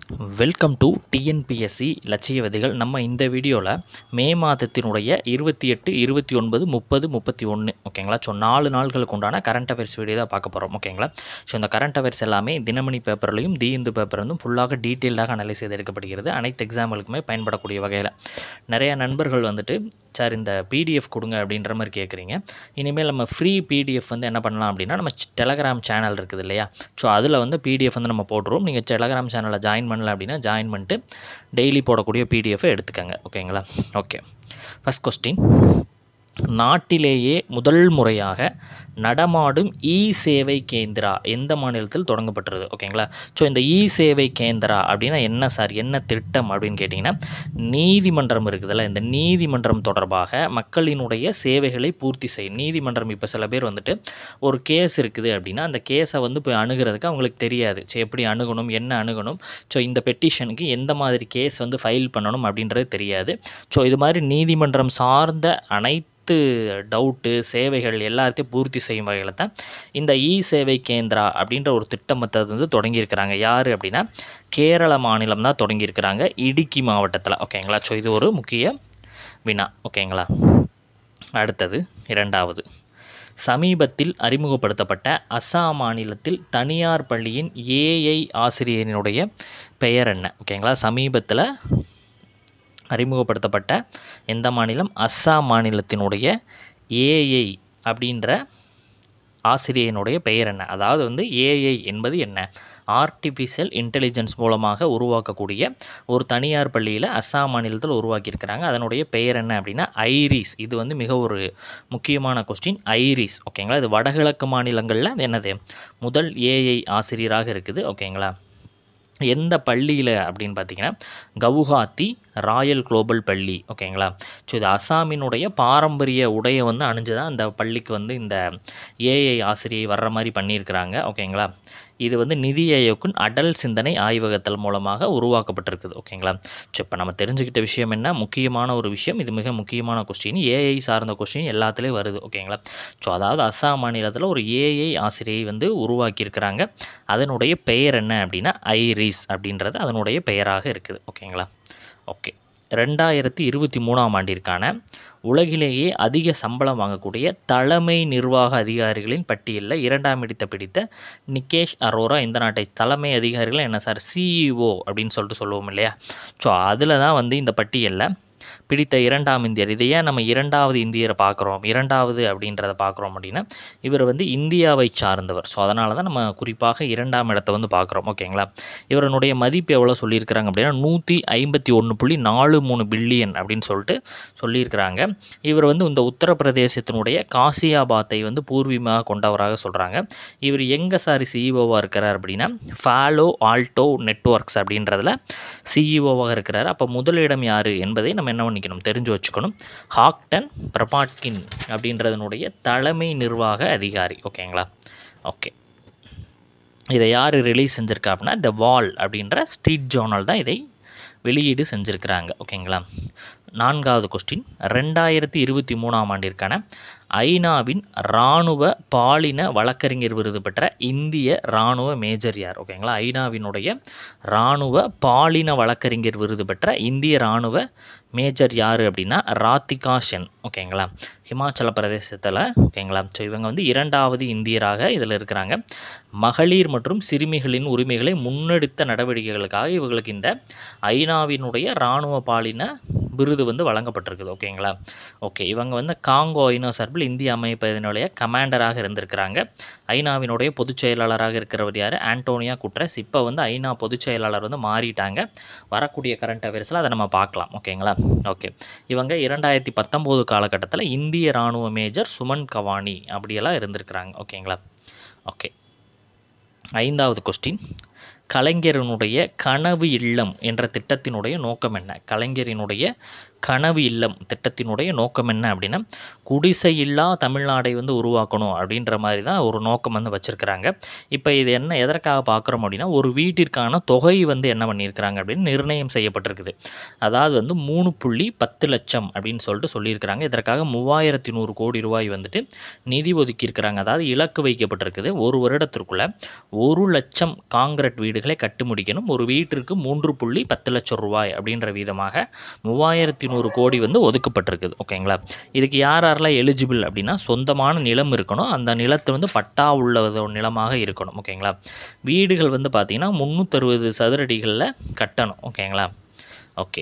Welcome to TNPSC லட்சிய விதிகள். நம்ம இந்த வீடியோவில் மே மாதத்தினுடைய 28, 29, 30, 31 ஓகேங்களா. ஸோ 4 நாள்களுக்கு உண்டான கரண்ட் அஃபேர்ஸ் வீடியோ தான் பார்க்க போகிறோம் ஓகேங்களா. ஸோ இந்த கரண்ட் அஃபேர்ஸ் எல்லாமே தினமணி பேப்பர்லையும் தி இந்து பேப்பர் வந்து ஃபுல்லாக டீட்டெயில்டாக அனலைஸ் செய்து எடுக்கப்படுகிறது. அனைத்து எக்ஸாம்களுக்குமே பயன்படக்கூடிய வகையில் நிறைய நண்பர்கள் வந்துட்டு சார் இந்த பிடிஎஃப் கொடுங்க அப்படின்ற மாதிரி கேட்குறீங்க. இனிமேல் நம்ம ஃப்ரீ பிடிஎஃப் வந்து என்ன பண்ணலாம் அப்படின்னா, நம்ம டெலகிராம் சேனல் இருக்குது இல்லையா, ஸோ அதில் வந்து பிடிஎஃப் வந்து நம்ம போட்டுருவோம். நீங்கள் டெலகிராம் சேனலில் ஜாயின் பண்ணல அப்படின்னா ஜாயின் பண்ணிட்டு டெய்லி போடக்கூடிய பிடிஎஃபை எடுத்துக்கங்க ஓகேங்களா. ஓகே, ஃபஸ்ட் கொஸ்டின், நாட்டிலேயே முதல் முறையாக நடமாடும் இ சேவை கேந்திரா எந்த மாநிலத்தில் தொடங்கப்பட்டுருது ஓகேங்களா. ஸோ இந்த இ சேவை கேந்திரா அப்படின்னா என்ன சார், என்ன திட்டம் அப்படின்னு கேட்டிங்கன்னா, நீதிமன்றம் இருக்குதுல்ல, இந்த நீதிமன்றம் தொடர்பாக மக்களினுடைய சேவைகளை பூர்த்தி செய்யும் நீதிமன்றம். இப்போ சில பேர் வந்துட்டு ஒரு கேஸ் இருக்குது அப்படின்னா அந்த கேஸை வந்து போய் அணுகிறதுக்கு அவங்களுக்கு தெரியாது. ஸோ எப்படி அணுகணும், என்ன அணுகணும், ஸோ இந்த பெட்டிஷனுக்கு எந்த மாதிரி கேஸ் வந்து ஃபைல் பண்ணணும் அப்படின்றது தெரியாது. ஸோ இது மாதிரி நீதிமன்றம் சார்ந்த அனைத்து டவுட்டு சேவைகள் எல்லாத்தையும் பூர்த்தி செய்யும் வகையில் தான் இந்த இ சேவை கேந்திரா அப்படின்ற ஒரு திட்டத்தை வந்து தொடங்கியிருக்கிறாங்க. யார் அப்படின்னா கேரள மாநிலம் தான் தொடங்கியிருக்கிறாங்க, இடுக்கி மாவட்டத்தில் ஓகேங்களா. ஸோ இது ஒரு முக்கிய வினா ஓகேங்களா. அடுத்தது இரண்டாவது, சமீபத்தில் அறிமுகப்படுத்தப்பட்ட அஸ்ஸாம் மாநிலத்தில் தனியார் பள்ளியின் ஏஐ ஆசிரியரினுடைய பெயர் என்ன ஓகேங்களா. சமீபத்தில் அறிமுகப்படுத்தப்பட்ட எந்த மாநிலம், அஸ்ஸாம் மாநிலத்தினுடைய ஏஐ அப்படின்ற ஆசிரியனுடைய பெயர் என்ன. அதாவது வந்து ஏஐ என்பது என்ன, ஆர்டிஃபிஷியல் இன்டெலிஜென்ஸ் மூலமாக உருவாக்கக்கூடிய ஒரு தனியார் பள்ளியில் அஸ்ஸாம் மாநிலத்தில் உருவாக்கியிருக்கிறாங்க. அதனுடைய பெயர் என்ன அப்படின்னா ஐரிஸ். இது வந்து மிக ஒரு முக்கியமான கொஸ்டின், ஐரிஸ் ஓகேங்களா. இது வடகிழக்கு மாநிலங்களில் என்னது முதல் ஏஐ ஆசிரியராக இருக்குது ஓகேங்களா. எந்த பள்ளியில் அப்படின்னு பார்த்தீங்கன்னா கவுஹாத்தி ராயல் குளோபல் பள்ளி ஓகேங்களா. ஸோ இது அஸ்ஸாமினுடைய பாரம்பரிய உடையை வந்து அணிஞ்சு தான் அந்த பள்ளிக்கு வந்து இந்த ஏஐ ஆசிரியை வர்ற மாதிரி பண்ணியிருக்கிறாங்க ஓகேங்களா. இது வந்து நிதி ஆயோக்கின் அடல் சிந்தனை ஆய்வகத்தல் மூலமாக உருவாக்கப்பட்டிருக்குது ஓகேங்களா. ஸோ இப்போ நம்ம தெரிஞ்சுக்கிட்ட விஷயம் என்ன, முக்கியமான ஒரு விஷயம், இது மிக முக்கியமான கொஸ்டின், ஏஐ சார்ந்த கொஸ்டின் எல்லாத்துலேயும் வருது ஓகேங்களா. ஸோ அதாவது அஸ்ஸாம் மாநிலத்தில் ஒரு ஏஐ ஆசிரியை வந்து உருவாக்கியிருக்கிறாங்க. அதனுடைய பெயர் என்ன அப்படின்னா ஐரிஸ் அப்படின்றது அதனுடைய பெயராக இருக்குது ஓகேங்களா. ஓகே, 2023ஆம் ஆண்டிற்கான உலகிலேயே அதிக சம்பளம் வாங்கக்கூடிய தலைமை நிர்வாக அதிகாரிகளின் பட்டியலில் 2ஆம் இடத்தை பிடித்த நிகேஷ் அரோரா இந்த நாட்டை தலைமை அதிகாரிகள் என்ன சார், சிஇஓ அப்படின்னு சொல்லிட்டு சொல்லுவோம் இல்லையா. ஸோ அதில் தான் வந்து இந்த பட்டியலில் பிடித்த 2ஆம் இந்தியர். இதை ஏன் நம்ம 2வது இந்தியரை பார்க்குறோம், 2வது அப்படின்றத பார்க்குறோம் அப்படின்னா இவர் வந்து இந்தியாவை சார்ந்தவர். ஸோ அதனால தான் நம்ம குறிப்பாக 2ஆம் இடத்தை வந்து பார்க்குறோம் ஓகேங்களா. இவருடைய மதிப்பு எவ்வளோ சொல்லியிருக்கிறாங்க அப்படின்னா 151.43 பில்லியன் அப்படின்னு சொல்லிட்டு சொல்லியிருக்கிறாங்க. இவர் வந்து இந்த உத்தரப்பிரதேசத்தினுடைய காசியாபாத்தை வந்து பூர்வீகமாக கொண்டவராக சொல்கிறாங்க. இவர் எங்கே சார் சிஇஓவாக இருக்கிறார் அப்படின்னா ஃபாலோ ஆல்டோ நெட்வொர்க்ஸ் அப்படின்றதில் சிஇஓவாக இருக்கிறார். அப்போ முதலிடம் யார் என்பதை நம்ம என்ன பண்ணிக்கணும், தெரிஞ்சு வச்சுக்கணும். ஹாக்டன் பிரபாட்கின் அப்படின்றதனுடைய தலைமை நிர்வாக அதிகாரி ஓகேங்களா. ஓகே, இதை யார் ரிலீஸ் செஞ்சுருக்கா அப்படின்னா த வால் அப்படின்ற ஸ்ட்ரீட் ஜேர்னல் தான் இதை வெளியீடு செஞ்சுருக்கிறாங்க ஓகேங்களா. 4வது கொஸ்டின், 2023ஆம் ஆண்டிற்கான ஐநாவின் இராணுவ பாலின வழக்கறிஞர் விருது பெற்ற இந்திய இராணுவ மேஜர் யார் ஓகேங்களா. ஐநாவினுடைய இராணுவ பாலின வழக்கறிஞர் விருது பெற்ற இந்திய இராணுவ மேஜர் யார் அப்படின்னா ராதிகா சென் ஓகேங்களா, ஹிமாச்சல பிரதேசத்தில் ஓகேங்களா. ஸோ இவங்க வந்து 2வது இந்தியராக இதில் இருக்கிறாங்க. மகளிர் மற்றும் சிறுமிகளின் உரிமைகளை முன்னெடுத்த நடவடிக்கைகளுக்காக இவங்களுக்கு இந்த ஐநாவினுடைய இராணுவ பாலின விருது வந்து வழங்கப்பட்டிருக்குது ஓகேங்களா. ஓகே, இவங்க வந்து காங்கோ ஐநா சார்பில் இந்திய அமைப்பினுடைய கமாண்டராக இருந்திருக்கிறாங்க. ஐநாவினுடைய பொதுச் செயலாளராக இருக்கிறவர் யார், ஆண்டோனியா குட்ரஸ். இப்போ வந்து ஐநா பொதுச் செயலாளர் வந்து மாறிட்டாங்க. வரக்கூடிய கரண்ட் அஃபேர்ஸில் அதை நம்ம பார்க்கலாம் ஓகேங்களா. ஓகே, இவங்க 2019 காலகட்டத்தில் இந்திய இராணுவ மேஜர் சுமன் கவானி அப்படியெல்லாம் இருந்திருக்கிறாங்க ஓகேங்களா. ஓகே, 5வது கொஸ்டின், கலைஞரினுடைய கனவு இல்லம் என்ற திட்டத்தினுடைய நோக்கம் என்ன. கலைஞரினுடைய கனவு இல்லம் திட்டத்தினுடைய நோக்கம் என்ன அப்படின்னா குடிசை இல்லா தமிழ்நாடை வந்து உருவாக்கணும் அப்படின்ற மாதிரி தான் ஒரு நோக்கம் வந்து வச்சுருக்கிறாங்க. இப்போ இது என்ன எதற்காக பார்க்குறோம் அப்படின்னா ஒரு வீட்டிற்கான தொகை வந்து என்ன பண்ணியிருக்கிறாங்க அப்படின்னு நிர்ணயம் செய்யப்பட்டிருக்குது. அதாவது வந்து 3.10 லட்சம் அப்படின்னு சொல்லிட்டு சொல்லியிருக்கிறாங்க. இதற்காக 3100 கோடி ரூபாய் வந்துட்டு நிதி ஒதுக்கியிருக்கிறாங்க. அதாவது இலக்கு வைக்கப்பட்டிருக்குது. ஒரு வருடத்திற்குள்ளே 1 லட்சம் காங்கிரீட் கான்கிரீட் வீடுகளை கட்டி முடிக்கணும். ஒரு வீட்டிற்கு 3.10 லட்சம் ரூபாய் அப்படின்ற வீதமாக 3100 கோடி வந்து ஒதுக்கப்பட்டிருக்குது. ஓகேங்களா. இதுக்கு யார் யாரெல்லாம் எலிஜிபிள் அப்படின்னா சொந்தமான நிலம் இருக்கணும், அந்த நிலத்தை வந்து பட்டா உள்ள நிலமாக இருக்கணும். ஓகேங்களா. வீடுகள் வந்து பார்த்திங்கன்னா 360 சதுரடிகளில் கட்டணும். ஓகேங்களா. ஓகே,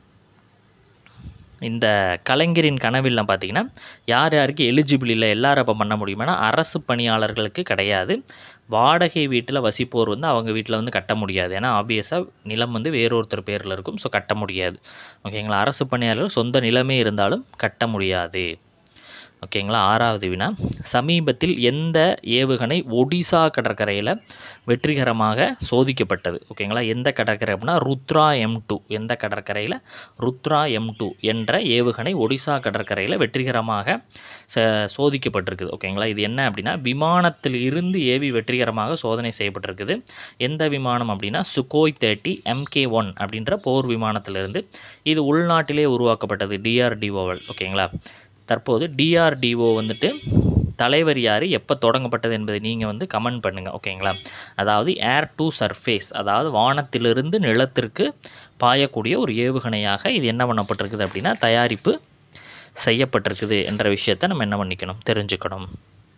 இந்த கலைஞரின் கனவில் பார்த்திங்கன்னா யார் யாருக்கு எலிஜிபிள் இல்லை, எல்லாரும் அப்போ பண்ண முடியுமானா அரசு பணியாளர்களுக்கு கிடையாது. வாடகை வீட்டில் வசிப்போர் வந்து அவங்க வீட்டில் வந்து கட்ட முடியாது. ஏன்னா ஆப்வியஸாக நிலம் வந்து வேறொருத்தர் பேரில் இருக்கும். ஸோ கட்ட முடியாது. ஓகேங்களா. அரசு பணியாளர்கள் சொந்த நிலமே இருந்தாலும் கட்ட முடியாது. ஓகேங்களா. 6வது வினா, சமீபத்தில் எந்த ஏவுகணை ஒடிசா கடற்கரையில் வெற்றிகரமாக சோதிக்கப்பட்டது? ஓகேங்களா. எந்த கடற்கரை அப்படின்னா ருத்ரா M2. எந்த கடற்கரையில்? ருத்ரா M2 என்ற ஏவுகணை ஒடிசா கடற்கரையில் வெற்றிகரமாக சோதிக்கப்பட்டிருக்குது. ஓகேங்களா. இது என்ன அப்படின்னா விமானத்தில் இருந்து ஏவி வெற்றிகரமாக சோதனை செய்யப்பட்டிருக்குது. எந்த விமானம் அப்படின்னா சுகோய் 30 MK1 அப்படின்ற போர் விமானத்திலிருந்து. இது உள்நாட்டிலே உருவாக்கப்பட்டது, DRDOவால். ஓகேங்களா. தற்போது DRDO வந்துட்டு தலைவர் யார், எப்போ தொடங்கப்பட்டது என்பதை நீங்கள் வந்து கமெண்ட் பண்ணுங்கள். ஓகேங்களா. அதாவது ஏர் டு சர்ஃபேஸ், அதாவது வானத்திலிருந்து நிலத்திற்கு பாயக்கூடிய ஒரு ஏவுகணையாக இது என்ன பண்ணப்பட்டிருக்குது அப்படின்னா தயாரிப்பு செய்யப்பட்டிருக்குது என்ற விஷயத்தை நம்ம என்ன பண்ணிக்கணும், தெரிஞ்சுக்கணும்.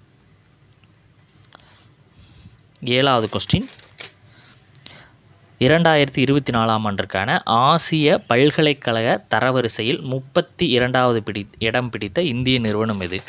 7வது கொஸ்டின், 2024ஆம் ஆண்டிற்கான ஆசிய பல்கலைக்கழக தரவரிசையில் 32வது இடம் பிடித்த இந்திய நிறுவனம் எது?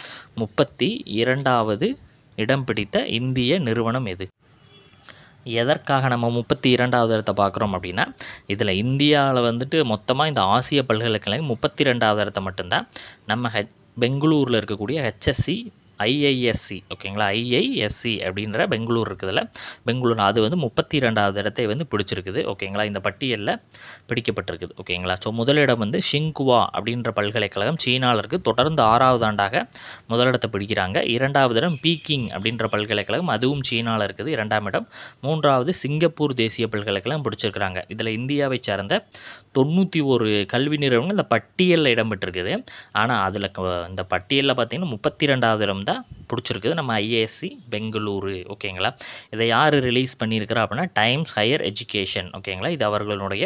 32வது இடம் பிடித்த இந்திய நிறுவனம் எது? எதற்காக நம்ம 32வது இடத்தை பார்க்குறோம் அப்படின்னா இதில் இந்தியாவில் வந்துட்டு மொத்தமாக இந்த ஆசிய பல்கலைக்கழகம் 32வது இடத்த மட்டும்தான் நம்ம பெங்களூரில் இருக்கக்கூடிய HSC IISc. ஓகேங்களா. IISc அப்படின்ற பெங்களூர் இருக்குதுல்ல, பெங்களூர் அது வந்து 32வது இடத்தை வந்து பிடிச்சிருக்குது. ஓகேங்களா. இந்த பட்டியலில் பிடிக்கப்பட்டிருக்குது. ஓகேங்களா. ஸோ முதலிடம் வந்து ஷிங்குவா அப்படின்ற பல்கலைக்கழகம் சீனாவில் இருக்குது. தொடர்ந்து 6வது ஆண்டாக முதலிடத்தை பிடிக்கிறாங்க. 2வது இடம் பீக்கிங் அப்படின்ற பல்கலைக்கழகம், அதுவும் சீனாவில் இருக்குது 2ஆம் இடம். 3வது சிங்கப்பூர் தேசிய பல்கலைக்கழகம் பிடிச்சிருக்கிறாங்க. இதில் இந்தியாவை சார்ந்த 91 கல்வி நிறுவனங்கள் இந்த பட்டியலில் இடம்பெற்றிருக்குது. ஆனால் அதில் இந்த பட்டியலில் பார்த்திங்கன்னா 32வது இடம் தான் பிடிச்சிருக்குது நம்ம IISc பெங்களூரு. ஓகேங்களா. இதை யார் ரிலீஸ் பண்ணியிருக்கிறா அப்படின்னா டைம்ஸ் ஹையர் எஜுகேஷன். ஓகேங்களா. இது அவர்களுடைய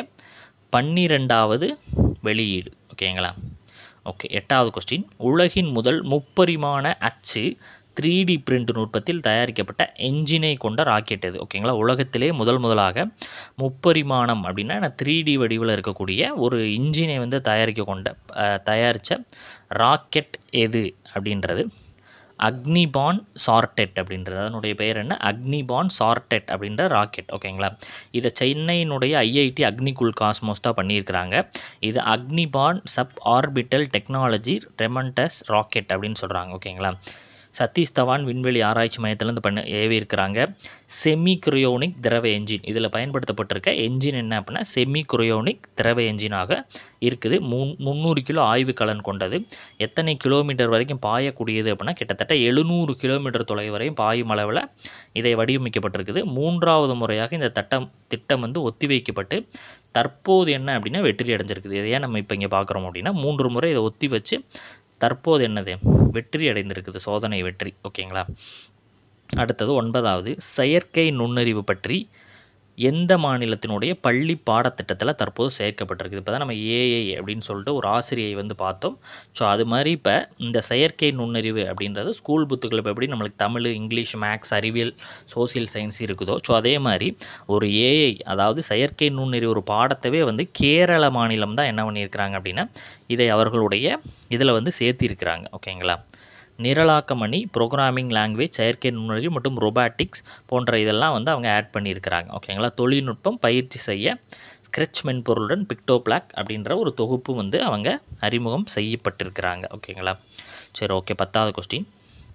12வது வெளியீடு. ஓகேங்களா. ஓகே, 8வது கொஸ்டின், உலகின் முதல் முப்பரிமாண அச்சு 3D பிரிண்ட் நுட்பத்தில் தயாரிக்கப்பட்ட என்ஜினை கொண்ட ராக்கெட் எது? ஓகேங்களா. உலகத்திலே முதலாக முப்பரிமாணம் அப்படின்னா 3D வடிவில் இருக்கக்கூடிய ஒரு இன்ஜினை வந்து தயாரித்த ராக்கெட் எது அப்படின்றது அக்னிபான் சார்டெட் அப்படின்றது. அதனுடைய பெயர் என்ன? அக்னிபான் சார்டெட் அப்படின்ற ராக்கெட். ஓகேங்களா. இதை சென்னையினுடைய IIT அக்னிகுல் காஸ்மோஸ் தான் பண்ணியிருக்கிறாங்க. இது அக்னிபான் சப் ஆர்பிட்டல் டெக்னாலஜி ரெமண்டஸ் ராக்கெட் அப்படின்னு சொல்கிறாங்க. ஓகேங்களா. சதீஷ் தவான் விண்வெளி ஆராய்ச்சி மையத்திலேருந்து ஏவி இருக்கிறாங்க. செமி குரையோனிக் திரவ என்ஜின் இதில் பயன்படுத்தப்பட்டிருக்க என்ஜின் என்ன அப்படின்னா செமி குரையோனிக் திரவ என்ஜினாக இருக்குது. 300 கிலோ ஆய்வு கலன் கொண்டது. எத்தனை கிலோமீட்டர் வரைக்கும் பாயக்கூடியது அப்படின்னா கிட்டத்தட்ட 700 கிலோமீட்டர் தொலைவு வரையும் பாயும் அளவில் இதை வடிவமைக்கப்பட்டிருக்குது. 3வது முறையாக இந்த திட்டம் வந்து ஒத்திவைக்கப்பட்டு தற்போது என்ன அப்படின்னா வெற்றி அடைஞ்சிருக்குது. இதை ஏன் நம்ம இப்போ இங்கே பார்க்குறோம் அப்படின்னா 3 முறை இதை ஒத்தி வச்சு தற்போது என்னது வெற்றி அடைந்திருக்குது, சோதனை வெற்றி. ஓகேங்களா. அடுத்தது 9வது, செயற்கை நுண்ணறிவு பற்றி எந்த மாநிலத்தினுடைய பள்ளி பாடத்திட்டத்தில் தற்போது சேர்க்கப்பட்டிருக்குது? இப்போ தான் நம்ம AI அப்படின்னு சொல்லிட்டு ஒரு ஆசிரியை வந்து பார்த்தோம். ஸோ அது மாதிரி இப்போ இந்த செயற்கை நுண்ணறிவு அப்படின்றது ஸ்கூல் புத்துக்கள் இப்போ எப்படி நம்மளுக்கு தமிழ், இங்கிலீஷ், மேக்ஸ், அறிவியல், சோசியல் சயின்ஸ் இருக்குதோ ஸோ அதே மாதிரி ஒரு AI அதாவது செயற்கை நுண்ணறிவு ஒரு பாடத்தவே வந்து கேரள மாநிலம் தான் என்ன பண்ணியிருக்கிறாங்க அப்படின்னா இதை அவர்களுடைய இதில் வந்து சேர்த்திருக்கிறாங்க. ஓகேங்களா. நிரலாக்கமணி, ப்ரோக்ராமிங் லாங்குவேஜ், செயற்கை நுண்ணறிவு மற்றும் ரொபாட்டிக்ஸ் போன்ற இதெல்லாம் வந்து அவங்க ஆட் பண்ணியிருக்கிறாங்க. ஓகேங்களா. தொழில்நுட்பம் பயிற்சி செய்ய ஸ்க்ரெட்ச் மென்பொருளுடன் பிக்டோபிளாக் அப்படின்ற ஒரு தொகுப்பு வந்து அவங்க அறிமுகம் செய்யப்பட்டிருக்கிறாங்க. ஓகேங்களா. சரி, ஓகே. 10வது கொஸ்டின்,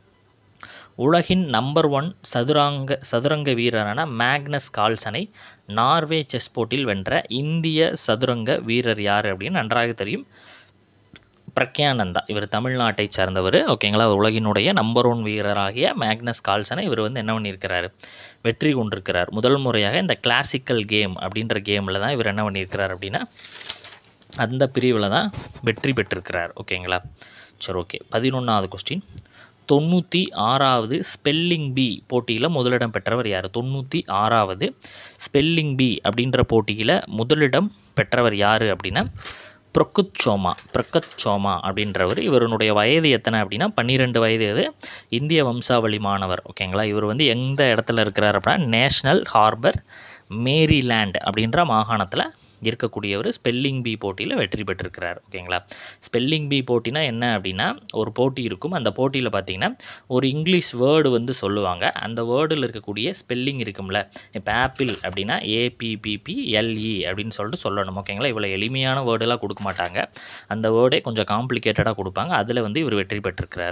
உலகின் நம்பர் 1 சதுரங்க வீரரான மேக்னஸ் கால்சனை நார்வே செஸ் போட்டியில் வென்ற இந்திய சதுரங்க வீரர் யார் அப்படின்னு நன்றாக தெரியும். பிரக்யானந்தா. இவர் தமிழ்நாட்டை சார்ந்தவர். ஓகேங்களா. உலகினுடைய நம்பர் 1 வீரராகிய மேக்னஸ் கால்சனை இவர் வந்து என்ன பண்ணியிருக்கிறார், வெற்றி கொண்டிருக்கிறார். முதல் முறையாக இந்த கிளாசிக்கல் கேம் அப்படின்ற கேமில் தான் இவர் என்ன பண்ணியிருக்கிறார் அப்படின்னா அந்த பிரிவில் தான் வெற்றி பெற்றிருக்கிறார். ஓகேங்களா. சரி, ஓகே. 11வது கொஸ்டின், 96வது ஸ்பெல்லிங் பி போட்டியில் முதலிடம் பெற்றவர் யார்? 96வது ஸ்பெல்லிங் பி அப்படின்ற போட்டியில் முதலிடம் பெற்றவர் யார் அப்படின்னா பிரகத் சோமா அப்படின்றவர். இவருடைய வயது எத்தனை அப்படின்னா 12 வயது. இது இந்திய வம்சாவளி மாணவர். ஓகேங்களா. இவர் வந்து எந்த இடத்துல இருக்கிறார் அப்படின்னா நேஷ்னல் ஹார்பர் மேரிலேண்ட் அப்படின்ற மாகாணத்தில் இருக்கக்கூடியவர். ஸ்பெல்லிங் பி போட்டியில் வெற்றி பெற்றிருக்கிறார். ஓகேங்களா. ஸ்பெல்லிங் பி போட்டினா என்ன அப்படின்னா ஒரு போட்டி இருக்கும். அந்த போட்டியில் பார்த்திங்கன்னா ஒரு இங்கிலீஷ் வேர்டு வந்து சொல்லுவாங்க. அந்த வேர்டில் இருக்கக்கூடிய ஸ்பெல்லிங் இருக்கும்ல, இப்போ ஆப்பிள் அப்படின்னா APPPLE அப்படின்னு சொல்லிட்டு சொல்லணும். ஓகேங்களா. இவ்வளோ எளிமையான வேர்டெல்லாம் கொடுக்க மாட்டாங்க. அந்த வேர்டே கொஞ்சம் காம்ப்ளிகேட்டடாக கொடுப்பாங்க. அதில் வந்து இவர் வெற்றி பெற்றிருக்கிறார்.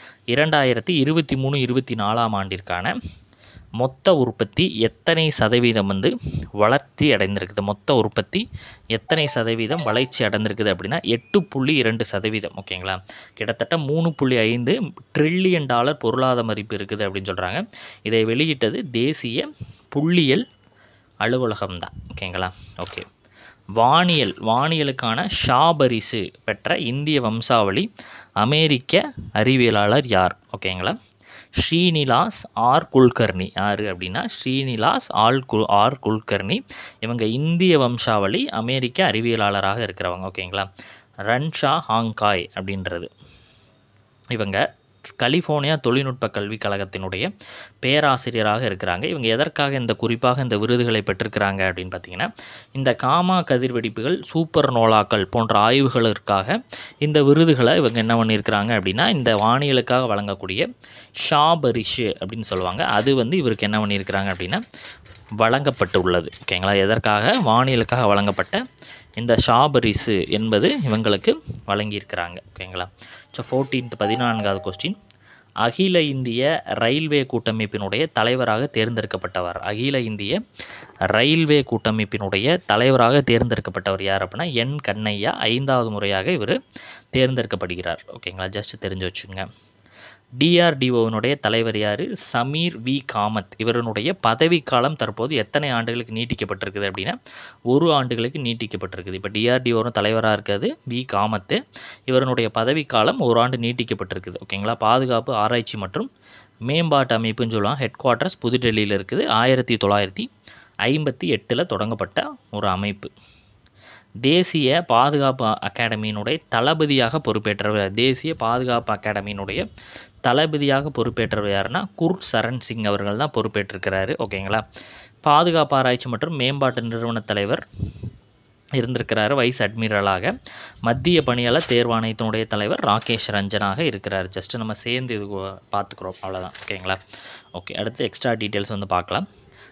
2023-24 ஆண்டிற்கான மொத்த உற்பத்தி எத்தனை சதவீதம் வந்து வளர்ச்சி அடைந்திருக்குது? மொத்த உற்பத்தி எத்தனை சதவீதம் வளர்ச்சி அடைந்திருக்குது அப்படின்னா 8.2%. ஓகேங்களா. கிட்டத்தட்ட $3.5 ட்ரில்லியன் பொருளாதார மதிப்பு இருக்குது அப்படின்னு சொல்கிறாங்க. இதை வெளியிட்டது தேசிய புள்ளியியல் அலுவலகம் தான். ஓகேங்களா. ஓகே. வானியலுக்கான பரிசு பெற்ற இந்திய வம்சாவளி அமெரிக்க அறிவியலாளர் யார்? ஓகேங்களா. ஸ்ரீனிவாஸ் ஆர் குல்கர்னி. யார் அப்படின்னா ஸ்ரீனிவாஸ் ஆர் குல்கர்னி. இவங்க இந்திய வம்சாவளி அமெரிக்க அறிவியலாளராக இருக்கிறவங்க. ஓகேங்களா. ரன்ஷா ஹாங்காய் அப்படின்றது இவங்க கலிஃபோர்னியா தொழில்நுட்ப கல்விக் கழகத்தினுடைய பேராசிரியராக இருக்கிறாங்க. இவங்க எதற்காக குறிப்பாக இந்த விருதுகளை பெற்றிருக்கிறாங்க அப்படின்னு பார்த்தீங்கன்னா இந்த காமா கதிர்வெடிப்புகள், சூப்பர் நோலாக்கள் போன்ற ஆய்வுகளுக்காக இந்த விருதுகளை இவங்க என்ன பண்ணியிருக்கிறாங்க அப்படின்னா இந்த வானியலுக்காக வழங்கக்கூடிய பரிசு அப்படின்னு சொல்லுவாங்க. அது வந்து இவருக்கு என்ன பண்ணியிருக்கிறாங்க அப்படின்னா வழங்கப்பட்டு உள்ளது. ஓகேங்களா. எதற்காக? வானியலுக்காக வழங்கப்பட்ட இந்த பரிசு என்பது இவங்களுக்கு வழங்கியிருக்கிறாங்க. ஓகேங்களா. ஸோ 14வது கொஸ்டின். அகில இந்திய ரயில்வே கூட்டமைப்பினுடைய தலைவராக தேர்ந்தெடுக்கப்பட்டவர். அகில இந்திய ரயில்வே கூட்டமைப்பினுடைய தலைவராக தேர்ந்தெடுக்கப்பட்டவர் யார் அப்படின்னா என் கண்ணையா. 5வது முறையாக இவர் தேர்ந்தெடுக்கப்படுகிறார். ஓகேங்களா. ஜஸ்ட் தெரிஞ்சு வச்சுங்க. DRDOவினுடைய தலைவர் யார்? சமீர் வி காமத். இவருடைய பதவிக்காலம் தற்போது எத்தனை ஆண்டுகளுக்கு நீட்டிக்கப்பட்டிருக்குது அப்படின்னா 1 ஆண்டுகளுக்கு நீட்டிக்கப்பட்டிருக்குது. இப்போ DRDO தலைவராக இருக்கிறது வி காமத்து. இவருடைய பதவிக்காலம் 1 ஆண்டு நீட்டிக்கப்பட்டிருக்குது. ஓகேங்களா. பாதுகாப்பு ஆராய்ச்சி மற்றும் மேம்பாட்டு அமைப்புன்னு சொல்லுவாங்க. ஹெட் குவார்ட்டர்ஸ் புதுடெல்லியில் இருக்குது. 1958 தொடங்கப்பட்ட ஒரு அமைப்பு. தேசிய பாதுகாப்பு அகாடமியினுடைய தளபதியாக பொறுப்பேற்றவர். தேசிய பாதுகாப்பு அகாடமியினுடைய தளபதியாக பொறுப்பேற்றவர் யாருன்னா குர்சரண் சிங் அவர்கள் தான் பொறுப்பேற்றிருக்கிறாரு. ஓகேங்களா. பாதுகாப்பு ஆராய்ச்சி மற்றும் மேம்பாட்டு நிறுவன தலைவர் இருந்திருக்கிறாரு வைஸ் அட்மிரலாக. மத்திய பணியாளர் தேர்வாணையத்தினுடைய தலைவர் ராகேஷ் ரஞ்சனாக இருக்கிறார். ஜஸ்ட்டு நம்ம சேர்ந்து இது பார்த்துக்குறோம், அவ்வளோதான். ஓகேங்களா. ஓகே. அடுத்து எக்ஸ்ட்ரா டீட்டெயில்ஸ் வந்து பார்க்கலாம்.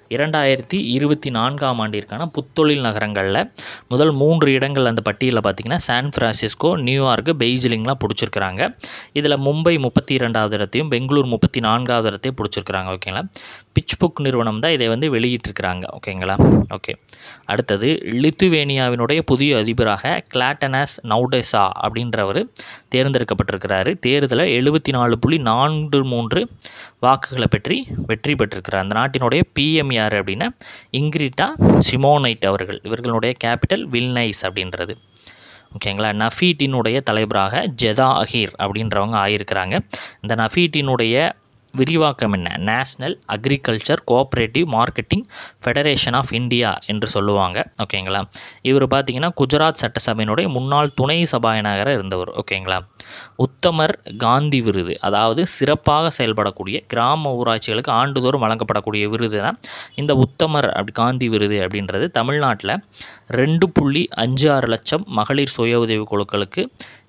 2024 ஆண்டிற்கான புத்தொழில் நகரங்களில் முதல் 3 இடங்கள் அந்த பட்டியலில் பார்த்திங்கன்னா சான் ஃப்ரான்சிஸ்கோ, நியூயார்க்கு, பெய்ஜிலிங்லாம் பிடிச்சிருக்கிறாங்க. இதில் மும்பை 32வது இடத்தையும் பெங்களூர் 34வது இடத்தையும் பிடிச்சிருக்கிறாங்க. ஓகேங்களா. பிட்ச்புக் நிறுவனம் தான் இதை வந்து வெளியிட்டிருக்கிறாங்க. ஓகேங்களா. ஓகே. அடுத்தது லித்துவேனியாவினுடைய புதிய அதிபராக கிளாட்டனஸ் நவுடெசா அப்படின்றவர் தேர்ந்தெடுக்கப்பட்டிருக்கிறாரு. தேர்தலில் 74.43 வாக்குகளை பெற்று வெற்றி பெற்றிருக்கிறார். அந்த நாட்டினுடைய PM யார் அப்படின்னா இங்கிரிட்டா சிமோனைட் அவர்கள். இவர்களுடைய கேபிட்டல் வில்னைஸ் அப்படின்றது. ஓகேங்களா. நஃபீட்டினுடைய தலைவராக ஜெதா அஹீர் அப்படின்றவங்க ஆகியிருக்கிறாங்க. இந்த நஃபீட்டினுடைய விரிவாக்கம் என்ன? National agriculture cooperative marketing federation of India என்று சொல்லுவாங்க. ஓகேங்களா. இவர் பார்த்திங்கன்னா குஜராத் சட்டசபையினுடைய முன்னாள் துணை சபாநாயகராக இருந்தவர். ஓகேங்களா. உத்தமர் காந்தி விருது, அதாவது சிறப்பாக செயல்படக்கூடிய கிராம ஊராட்சிகளுக்கு ஆண்டுதோறும் வழங்கப்படக்கூடிய விருது தான் இந்த உத்தமர் காந்தி விருது அப்படின்றது. தமிழ்நாட்டில் 2.56 லட்சம் மகளிர் சுய உதவி குழுக்களுக்கு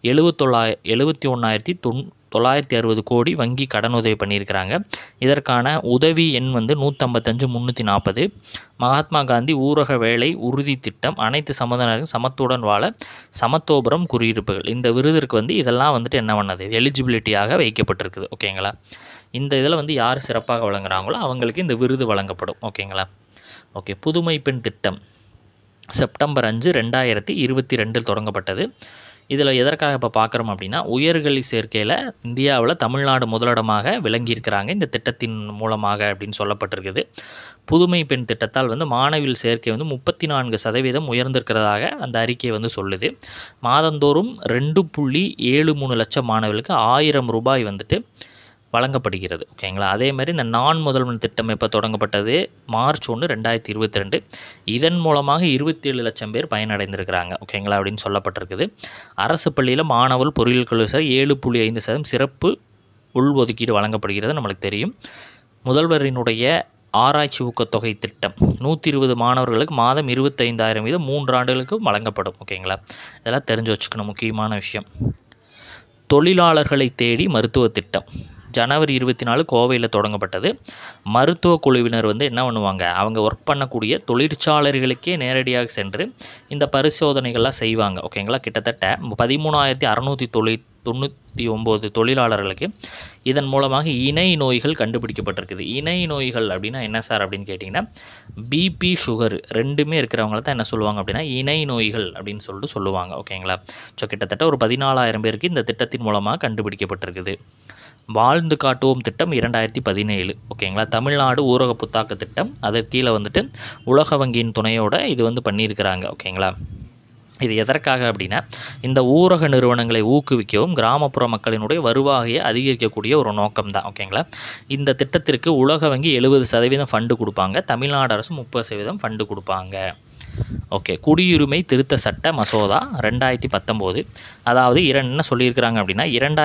71,960 கோடி வங்கி கடனுதவி பண்ணியிருக்கிறாங்க. இதற்கான உதவி எண் வந்து 155,340. மகாத்மா காந்தி ஊரக வேலை உறுதி திட்டம், அனைத்து சமுதாயங்களும் சமத்துடன் வாழ சமத்துவபுரம் குடியிருப்புகள். இந்த விருதிற்கு வந்து இதெல்லாம் வந்துட்டு என்ன பண்ணது எலிஜிபிலிட்டியாக வைக்கப்பட்டிருக்குது. ஓகேங்களா. இந்த இதில் வந்து யார் சிறப்பாக வழங்குறாங்களோ அவங்களுக்கு இந்த விருது வழங்கப்படும். ஓகேங்களா. ஓகே. புதுமை பெண் திட்டம் செப்டம்பர் 5, 2022 தொடங்கப்பட்டது. இதில் எதற்காக இப்போ பார்க்குறோம் அப்படின்னா உயர்கல்வி சேர்க்கையில் இந்தியாவில் தமிழ்நாடு முதலிடமாக விளங்கியிருக்கிறாங்க இந்த திட்டத்தின் மூலமாக அப்படின்னு சொல்லப்பட்டிருக்குது. புதுமை பெண் திட்டத்தால் வந்து மாணவியல் சேர்க்கை வந்து 34% உயர்ந்திருக்கிறதாக அந்த அறிக்கை வந்து சொல்லுது. மாதந்தோறும் 2.73 லட்சம் மாணவர்களுக்கு 1000 ரூபாய் வந்துட்டு வழங்கப்படுகிறது. ஓகேங்களா. அதே மாதிரி இந்த நான் முதல்வன் திட்டம் எப்போ தொடங்கப்பட்டது? March 1, 2022. இதன் மூலமாக 27 லட்சம் பேர் பயனடைந்திருக்கிறாங்க. ஓகேங்களா அப்படின்னு சொல்லப்பட்டிருக்குது. அரசு பள்ளியில் மாணவர் பொறியியல் கல்லூரி 7.5% சிறப்பு உள்ஒதுக்கீடு வழங்கப்படுகிறது. நம்மளுக்கு தெரியும். முதல்வரினுடைய ஆராய்ச்சி ஊக்கத்தொகை திட்டம் 120 மாணவர்களுக்கு மாதம் 25,000 வீதம் 3 ஆண்டுகளுக்கு வழங்கப்படும். ஓகேங்களா. இதெல்லாம் தெரிஞ்சு வச்சுக்கணும், முக்கியமான விஷயம். தொழிலாளர்களை தேடி மருத்துவ திட்டம் January 24 கோவையில் தொடங்கப்பட்டது. மருத்துவ குழுவினர் வந்து என்ன பண்ணுவாங்க, அவங்க ஒர்க் பண்ணக்கூடிய தொழிற்சாலைகளுக்கே நேரடியாக சென்று இந்த பரிசோதனைகள்லாம் செய்வாங்க. ஓகேங்களா. கிட்டத்தட்ட 13,699 தொழிலாளர்களுக்கு இதன் மூலமாக இணை நோய்கள் கண்டுபிடிக்கப்பட்டிருக்குது. இணை நோய்கள் அப்படின்னா என்ன சார் அப்படின்னு கேட்டிங்கன்னா, பிபி சுகர் ரெண்டுமே இருக்கிறவங்கள தான் என்ன சொல்லுவாங்க அப்படின்னா இணை நோய்கள் அப்படின்னு சொல்லிட்டு சொல்லுவாங்க. ஓகேங்களா. ஸோ கிட்டத்தட்ட ஒரு 14,000 பேருக்கு இந்த திட்டத்தின் மூலமாக கண்டுபிடிக்கப்பட்டிருக்குது. வாழ்ந்து காட்டுவோம் திட்டம் 2017. ஓகேங்களா. தமிழ்நாடு ஊரக புத்தாக்க திட்டம், அதற்கு கீழே வந்துட்டு உலக வங்கியின் துணையோட இது வந்து பண்ணியிருக்கிறாங்க. ஓகேங்களா. இது எதற்காக அப்படின்னா, இந்த ஊரக நிறுவனங்களை ஊக்குவிக்கவும் கிராமப்புற மக்களினுடைய வருவாயை அதிகரிக்கக்கூடிய ஒரு நோக்கம் தான். ஓகேங்களா. இந்த திட்டத்திற்கு உலக வங்கி 70% ஃபண்டு கொடுப்பாங்க, தமிழ்நாடு அரசு 30% ஃபண்டு கொடுப்பாங்க. ஓகே. குடியுரிமை திருத்த சட்ட மசோதா 2019. அதாவது என்ன சொல்லியிருக்கிறாங்க அப்படின்னா,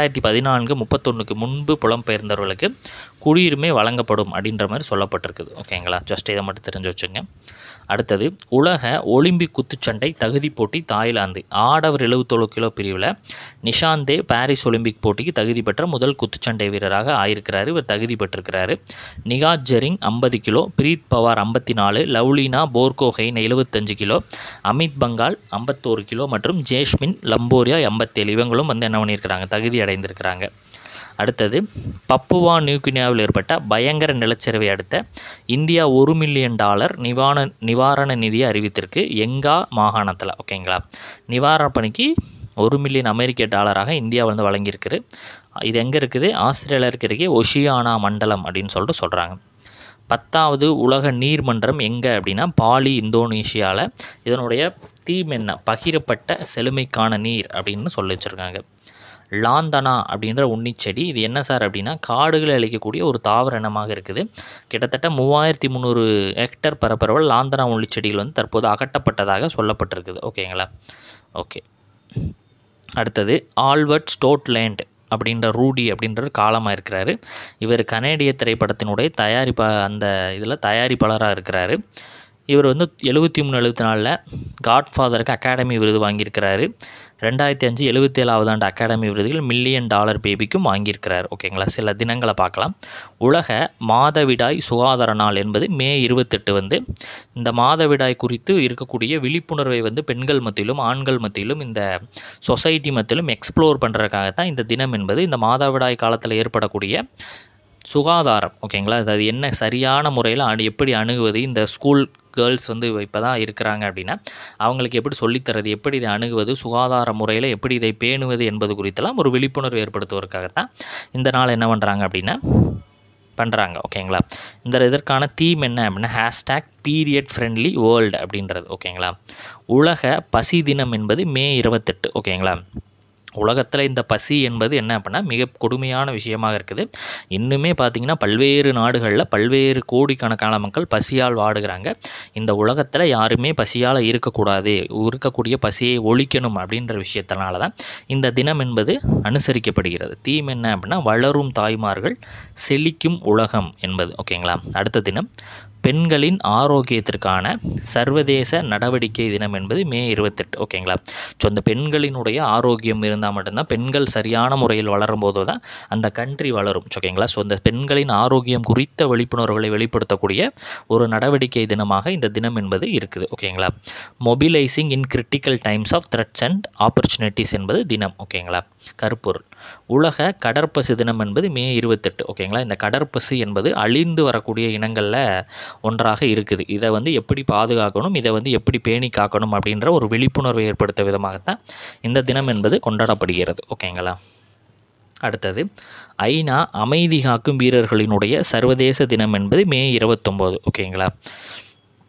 2014-31 முன்பு புலம்பெயர்ந்தவர்களுக்கு குடியுரிமை வழங்கப்படும் அப்படின்ற மாதிரி சொல்லப்பட்டிருக்குது. ஓகேங்களா. ஜஸ்ட் இதை மட்டும் தெரிஞ்சு வச்சுங்க. அடுத்தது, உலக ஒலிம்பிக் குத்துச்சண்டை தகுதி போட்டி தாய்லாந்து. ஆடவர் 77 கிலோ பிரிவில் நிஷாந்தே பாரிஸ் ஒலிம்பிக் போட்டிக்கு தகுதி பெற்ற முதல் குத்துச்சண்டை வீரராக ஆயிருக்கிறார். இவர் தகுதி பெற்றிருக்கிறாரு. Nikhat Zareen 50 kilo, Preet Pawar 54, Lovlina Borgohain 75 kilo, Amit Panghal 51 kilo மற்றும் ஜேஸ்மின் லம்போரியா 87, இவங்களும் வந்து என்ன பண்ணியிருக்கிறாங்க, தகுதி அடைந்திருக்கிறாங்க. அடுத்தது, பப்புவா நியூகினியாவில் ஏற்பட்ட பயங்கர நிலச்சரிவை அடுத்த இந்தியா $1 மில்லியன் நிவாரண நிதியை அறிவித்திருக்கு. எங்கா மாகாணத்தில். ஓகேங்களா. நிவாரண பணிக்கு $1 மில்லியன் இந்தியா வந்து வழங்கியிருக்குது. இது எங்கே இருக்குது? ஆஸ்திரேலியா இருக்கிற ஒஷியானா மண்டலம் அப்படின்னு சொல்லிட்டு சொல்கிறாங்க. 10வது உலக நீர்மன்றம் எங்கே அப்படின்னா பாலி, இந்தோனேஷியாவில். இதனுடைய தீம் என்ன? பகிரப்பட்ட செழுமைக்கான நீர் அப்படின்னு சொல்லி வச்சுருக்காங்க. லாந்தனா அப்படின்ற உன்னிச்செடி, இது என்ன சார் அப்படின்னா காடுகளை அழிக்கக்கூடிய ஒரு தாவர இனமாக இருக்குது. கிட்டத்தட்ட 3300 ஹெக்டர் பரப்பளவில் லாந்தனா உன்னிச்செடிகள் வந்து தற்போது அகற்றப்பட்டதாக சொல்லப்பட்டிருக்குது. ஓகேங்களா. ஓகே. அடுத்தது, ஆல்பர்ட் ஸ்டோட்லேண்ட் அப்படின்ற ரூடி அப்படின்ற காலமாக இருக்கிறாரு. இவர் கனேடிய திரைப்படத்தினுடைய தயாரிப்பாளராக இருக்கிறாரு. இவர் வந்து 73-74 காட்ஃபாதருக்கு அகாடமி விருது வாங்கியிருக்கிறாரு. 2005 77வது ஆண்டு அகாடமி விருதுகள் $1 மில்லியன் பேபிக்கும் வாங்கியிருக்கிறார். ஓகேங்களா. சில தினங்களை பார்க்கலாம். உலக மாதவிடாய் சுகாதார நாள் என்பது May 28 வந்து இந்த மாதவிடாய் குறித்து இருக்கக்கூடிய விழிப்புணர்வை வந்து பெண்கள் மத்தியிலும் ஆண்கள் மத்தியிலும் இந்த சொசைட்டி மத்தியிலும் எக்ஸ்ப்ளோர் பண்ணுறதுக்காகத்தான் இந்த தினம் என்பது இந்த மாதவிடாய் காலத்தில் ஏற்படக்கூடிய சுகாதாரம். ஓகேங்களா. அது என்ன சரியான முறையில் எப்படி அணுகுவது, இந்த ஸ்கூல் கேர்ள்ஸ் வந்து இப்போ தான் இருக்கிறாங்க அப்படின்னா அவங்களுக்கு எப்படி சொல்லித்தரது, எப்படி இதை அணுகுவது, சுகாதார முறையில் எப்படி இதை பேணுவது என்பது குறித்தெல்லாம் ஒரு விழிப்புணர்வு ஏற்படுத்துவதற்காகத்தான் இந்த நாள் என்ன பண்ணுறாங்க அப்படின்னா பண்ணுறாங்க. ஓகேங்களா. இதற்கான தீம் என்ன அப்படின்னா #பீரியட் ஃப்ரெண்ட்லி வேர்ல்டு அப்படின்றது. ஓகேங்களா. உலக பசி தினம் என்பது May 28. ஓகேங்களா. உலகத்தில் இந்த பசி என்பது என்ன அப்படின்னா மிக கொடுமையான விஷயமாக இருக்குது. இன்னுமே பார்த்திங்கன்னா பல்வேறு நாடுகளில் பல்வேறு கோடிக்கணக்கான மக்கள் பசியால் வாடுகிறாங்க. இந்த உலகத்தில் யாருமே பசியால் இருக்கக்கூடிய பசியை ஒழிக்கணும் அப்படின்ற விஷயத்தினால தான் இந்த தினம் என்பது அனுசரிக்கப்படுகிறது. தீம் என்ன அப்படின்னா வளரும் தாய்மார்கள் செழிக்கும் உலகம் என்பது. ஓகேங்களா. அடுத்த தினம், பெண்களின் ஆரோக்கியத்திற்கான சர்வதேச நடவடிக்கை தினம் என்பது May 28. ஓகேங்களா. ஸோ அந்த பெண்களினுடைய ஆரோக்கியம் இருந்தால் மட்டும்தான், பெண்கள் சரியான முறையில் வளரும் போது தான் அந்த கண்ட்ரி வளரும். ஓகேங்களா. ஸோ அந்த பெண்களின் ஆரோக்கியம் குறித்த விழிப்புணர்வுகளை வெளிப்படுத்தக்கூடிய ஒரு நடவடிக்கை தினமாக இந்த தினம் என்பது இருக்குது. ஓகேங்களா. Mobilising in critical times of threats and opportunities என்பது தினம். ஓகேங்களா. கருப்பொருள், உலக கடற்பசு தினம் என்பது May 28. ஓகேங்களா. இந்த கடற்பசு என்பது அழிந்து வரக்கூடிய இனங்களில் ஒன்றாக இருக்குது. இதை வந்து எப்படி பாதுகாக்கணும், இதை வந்து எப்படி பேணி காக்கணும் அப்படின்ற ஒரு விழிப்புணர்வை ஏற்படுத்த விதமாகத்தான் இந்த தினம் என்பது கொண்டாடப்படுகிறது. ஓகேங்களா. அடுத்தது, ஐநா அமைதி காக்கும் வீரர்களினுடைய சர்வதேச தினம் என்பது May 29. ஓகேங்களா.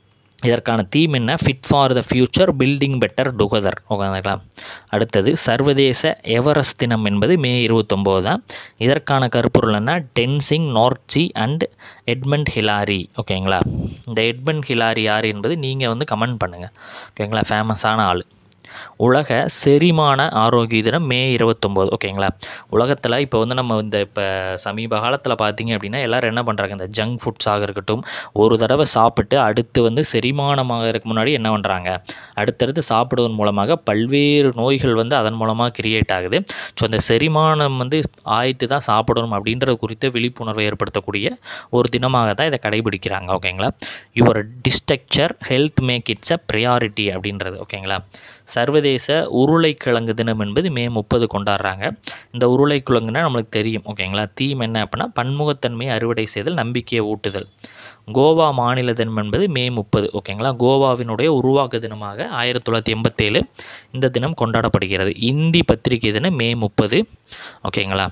இதற்கான தீம் என்ன? Fit for the future building better together. ஓகேங்களா? அடுத்தது சர்வதேச எவரெஸ்ட் தினம் என்பது மே 29 தான். இதற்கான கருப்பொருள் என்ன? Tenzing Norgay and Edmund Hillary. ஓகேங்களா? இந்த எட்மண்ட் ஹிலாரி யார் என்பது நீங்கள் வந்து கமெண்ட் பண்ணுங்கள். ஓகேங்களா? ஃபேமஸான ஆள். உலக செரிமான ஆரோக்கிய தினம் மே 29. ஓகேங்களா? உலகத்தில் இப்போ வந்து நம்ம இப்போ சமீப காலத்தில் பார்த்திங்க அப்படின்னா எல்லோரும் என்ன பண்ணுறாங்க, இந்த ஜங்க் ஃபுட்ஸாக இருக்கட்டும், ஒரு தடவை சாப்பிட்டு அடுத்து வந்து செரிமானமாகறதுக்கு முன்னாடி என்ன பண்ணுறாங்க, அடுத்தடுத்து சாப்பிடுவதன் மூலமாக பல்வேறு நோய்கள் வந்து அதன் மூலமாக கிரியேட் ஆகுது. ஸோ அந்த செரிமானம் வந்து ஆயிட்டு தான் சாப்பிடணும் அப்படின்றது குறித்த விழிப்புணர்வை ஏற்படுத்தக்கூடிய ஒரு தினமாக தான் இதை கடைபிடிக்கிறாங்க. ஓகேங்களா? Your digestive health make its a priority அப்படின்றது. ஓகேங்களா? சர்வதேச உருளைக்கிழங்கு தினம் என்பது மே 30 கொண்டாடுறாங்க. இந்த உருளைக்கிழங்குனா நம்மளுக்கு தெரியும். ஓகேங்களா? தீம் என்ன அப்படின்னா பன்முகத்தன்மையை அறுவடை செய்தல், நம்பிக்கையை ஊட்டுதல். கோவா மாநில தினம் என்பது மே 30. ஓகேங்களா? கோவாவினுடைய உருவாக்க தினமாக 1987 இந்த தினம் கொண்டாடப்படுகிறது. இந்தி பத்திரிகை தினம் மே 30. ஓகேங்களா?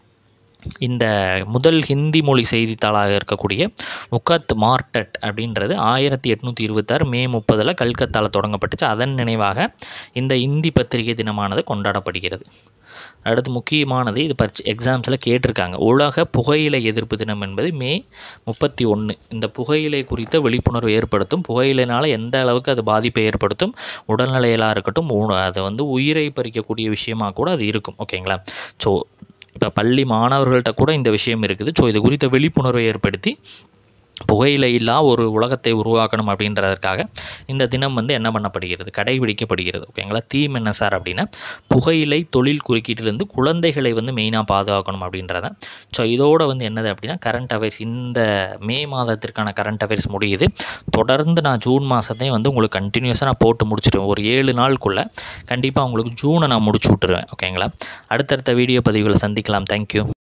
இந்த முதல் ஹிந்தி மொழி செய்தித்தாளாக இருக்கக்கூடிய முகத் மார்டட் அப்படின்றது 1826 மே 30 கல்கத்தாவில் தொடங்கப்பட்டுச்சு. அதன் நினைவாக இந்த இந்தி பத்திரிகை தினமானது கொண்டாடப்படுகிறது. அடுத்து முக்கியமானது, இது எக்ஸாம்ஸில் கேட்டிருக்காங்க, உலக புகையிலை எதிர்ப்பு தினம் என்பது மே 31. இந்த புகையிலை குறித்த விழிப்புணர்வு ஏற்படுத்தும். புகையிலைனால் எந்த அளவுக்கு அது பாதிப்பை ஏற்படுத்தும், உடல்நிலையிலாக இருக்கட்டும், அது வந்து உயிரை பறிக்கக்கூடிய விஷயமாக கூட அது இருக்கும். ஓகேங்களா? ஸோ இப்போ பள்ளி மாணவர்கள்ட்ட கூட இந்த விஷயம் இருக்குது. ஸோ இது குறித்த விழிப்புணர்வை ஏற்படுத்தி புகையிலை இல்லா ஒரு உலகத்தை உருவாக்கணும் அப்படின்றதற்காக இந்த தினம் வந்து என்ன பண்ணப்படுகிறது, கடைபிடிக்கப்படுகிறது. ஓகேங்களா? தீம் என்ன சார் அப்படின்னா புகையிலை தொழில் குறுக்கீட்டிலிருந்து குழந்தைகளை வந்து மெயினாக பாதுகாக்கணும் அப்படின்றத. ஸோ இதோடு வந்து என்னது அப்படின்னா கரண்ட் அஃபேர்ஸ், இந்த மே மாதத்திற்கான கரண்ட் அஃபேர்ஸ் முடியுது. தொடர்ந்து நான் ஜூன் மாதத்தையும் வந்து உங்களுக்கு கண்டினியூஸாக நான் போட்டு முடிச்சிடுவேன். ஒரு 7 நாளுக்குள்ளே கண்டிப்பாக உங்களுக்கு ஜூனை நான் முடிச்சு விட்டுருவேன். ஓகேங்களா? அடுத்தடுத்த வீடியோ பதிவுகளை சந்திக்கலாம். தேங்க்யூ.